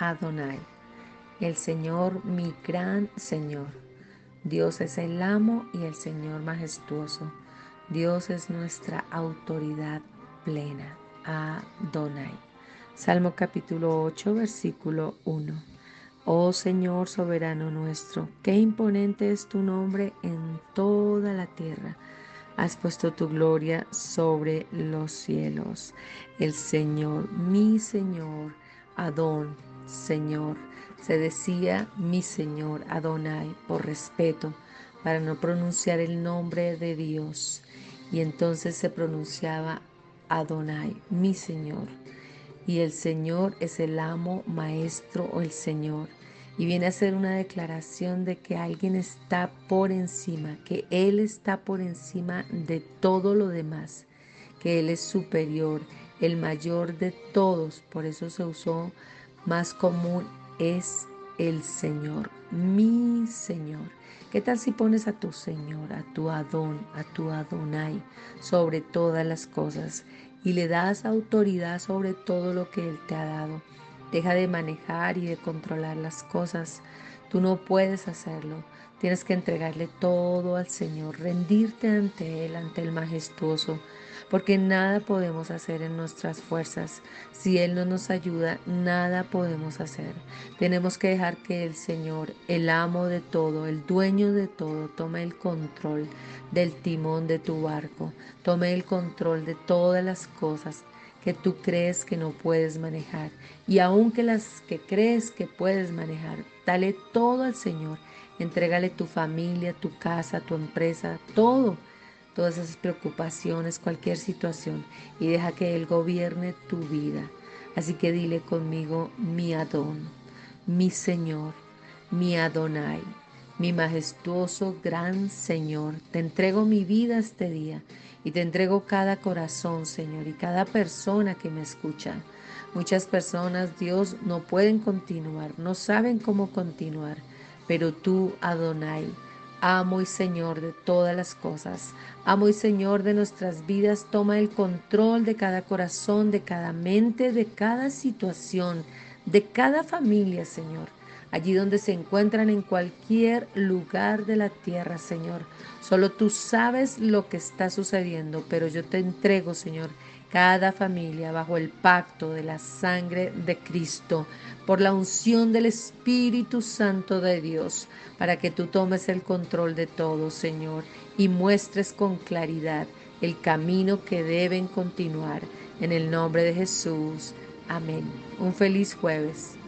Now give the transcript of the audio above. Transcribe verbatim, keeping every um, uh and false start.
Adonai. El Señor, mi gran Señor. Dios es el amo y el Señor majestuoso. Dios es nuestra autoridad plena. Adonai. Salmo capítulo ocho, versículo uno. Oh Señor soberano nuestro, qué imponente es tu nombre en toda la tierra. Has puesto tu gloria sobre los cielos. El Señor, mi Señor, Adón, Señor. Se decía mi Señor, Adonai, por respeto, para no pronunciar el nombre de Dios. Y entonces se pronunciaba Adonai, mi Señor. Y el Señor es el amo, maestro o el Señor. Y viene a ser una declaración de que alguien está por encima, que Él está por encima de todo lo demás, que Él es superior, el mayor de todos. Por eso se usó más común, es el Señor, mi Señor. ¿Qué tal si pones a tu Señor, a tu Adón, a tu Adonai sobre todas las cosas y le das autoridad sobre todo lo que Él te ha dado? Deja de manejar y de controlar las cosas. Tú no puedes hacerlo. Tienes que entregarle todo al Señor, rendirte ante Él, ante el majestuoso, porque nada podemos hacer en nuestras fuerzas. Si Él no nos ayuda, nada podemos hacer. Tenemos que dejar que el Señor, el amo de todo, el dueño de todo, tome el control del timón de tu barco, tome el control de todas las cosas que tú crees que no puedes manejar. Y aunque las que crees que puedes manejar, dale todo al Señor. Entrégale tu familia, tu casa, tu empresa, todo, todas esas preocupaciones, cualquier situación, y deja que Él gobierne tu vida. Así que dile conmigo, mi Adón, mi Señor, mi Adonai, mi majestuoso gran Señor. Te entrego mi vida este día y te entrego cada corazón, Señor, y cada persona que me escucha. Muchas personas, Dios, no pueden continuar, no saben cómo continuar, pero tú, Adonai, amo y Señor de todas las cosas, amo y Señor de nuestras vidas, toma el control de cada corazón, de cada mente, de cada situación, de cada familia, Señor. Allí donde se encuentran en cualquier lugar de la tierra, Señor. Solo tú sabes lo que está sucediendo, pero yo te entrego, Señor, cada familia bajo el pacto de la sangre de Cristo, por la unción del Espíritu Santo de Dios, para que tú tomes el control de todo, Señor, y muestres con claridad el camino que deben continuar. En el nombre de Jesús. Amén. Un feliz jueves.